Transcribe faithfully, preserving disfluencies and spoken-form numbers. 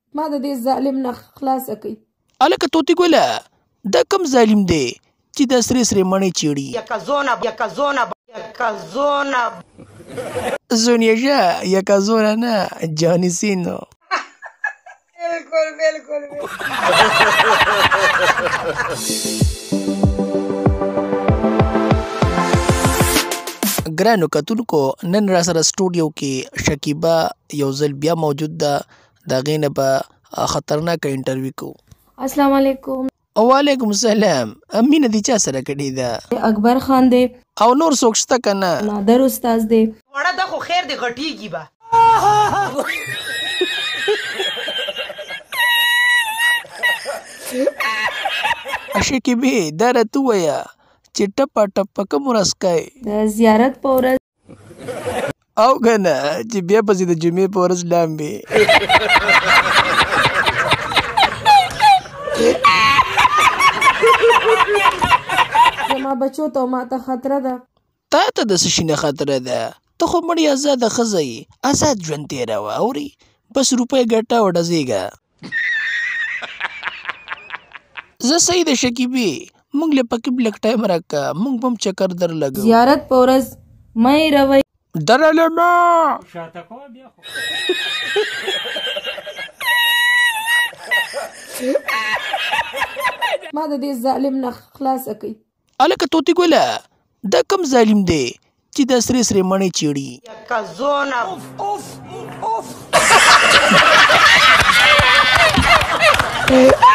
ما د دې ظالم نه خلاصه کړئ. هلکه طوطي ګله دا کوم ظالم دی چې دا سرې سرې مڼې چیړي؟ زونیژه یکازونه نه جانیسینو. بالکل بالکل. ګرانو کتونکو نن را سره سټوډیو کې شکیبا یو ځل بیا موجود ده، د هغې نه به خطرناکه انټرویو کوو. السلام علیکم. وعلیکم السلام. مینه دې چا سره کړې ده؟ اکبر خان دی او نور څوک شته که نه؟ نادر استاز دی. وړه دا خو خیر دی غټیږي به. شکیبې دا راته ووایه چې ټپه ټپه کوم ورځ کوې؟ د زیارت په ورځ. او که نه چې بیا پسې د جمعې په ورځ لامبې. زما بچو ته ما ته خطره ده. تا ته د څه شي نه خطره ده؟ ته خو مړې ازاده ښځه یې، ازاد ژوند تېروه اورې، بس روپۍ ګټه او ډزېږه. زه صحیح ده شکیبې، موږ له پکې لږ ټایم راکړه، موږ به هم چکر در لګو. زیارت په ورځ مه هېروئ. درلمه ما د دې ظالم نه خلاصه کړئ. هلکه طوطي ګله دا کوم ظالم دی چې دا سرې سرې مڼې چیړي؟ یکازونه. اوف اوف.